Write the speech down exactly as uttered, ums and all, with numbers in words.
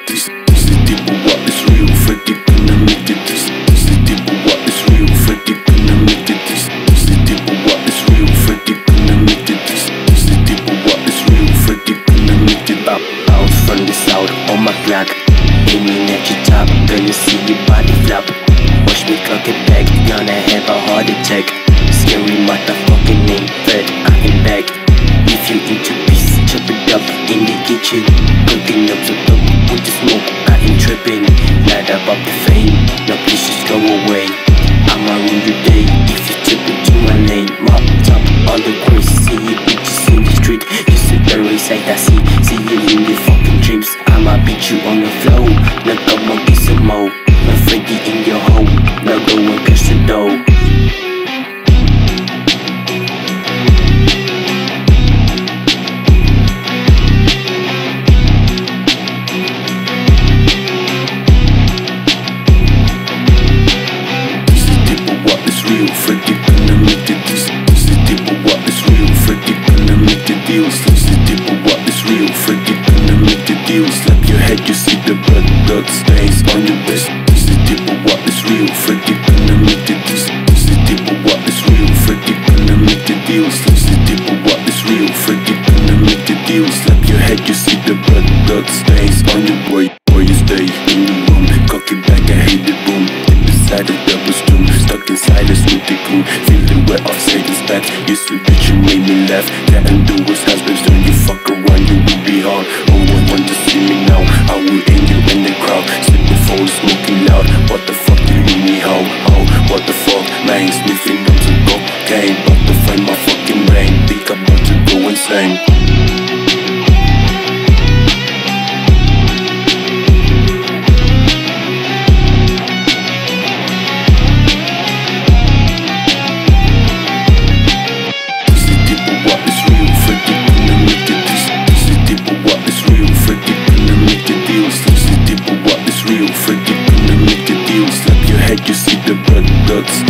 This, this is deep, but what is real? Freddy gonna make it. This, this is deep, but what is real? Freddy gonna make it. This, this is deep, but what is real? Freddy gonna make it. This, this is deep, but what is real? Freddy gonna make it. Bounce, bounce from the south on my Glock, aiming at your top, gonna see your body flop. Watch me cock it back, gonna have a heart attack. Scary motherfucking name, Fred, I am back. If you into peace, chop it up in the kitchen, cooking up some dope with the smoke. I ain't tripping, not about the fame. No, please just go away. I'ma ruin your day if you tip into my lane. Mop top, all the crazy, see you bitches in the street. Just a very sight I see, see you in your fucking dreams. I'ma beat you on the floor, now come on get some more. My Freddy in your home, now go and catch the dough. Freddy gonna make it. This, this is deep, but what is real? Freddy gonna make the deals. This is deep, but what is real? Freddy gonna make the deals. Slap your head, you see the blood, blood stains on your vest. This is deep, but what is real? Freddy gonna make it. This, this is deep, but what is real? Freddy gonna make the deals. This is deep, but what is real? Freddy gonna make the deals. Slap your head, you see the blood, blood stains on your boy. Where you stay in the room, cock it back and hate the boom. Inside the double stool, stuck inside us with the glue. Feeling wet off Satan's back. You said bitch, you made me laugh. Can't undo what's husbands. When you fuck around, you will be hard. Oh, I want to see me now. I will aim you in the crowd. Sipping full, smoking loud. What the fuck you leave me how? How? What the fuck? Man, sniffing on the cocaine. About to find my fucking brain. Think I'm about to go insane. Freddy gonna make the deal. Slap your head, you see the blood, blood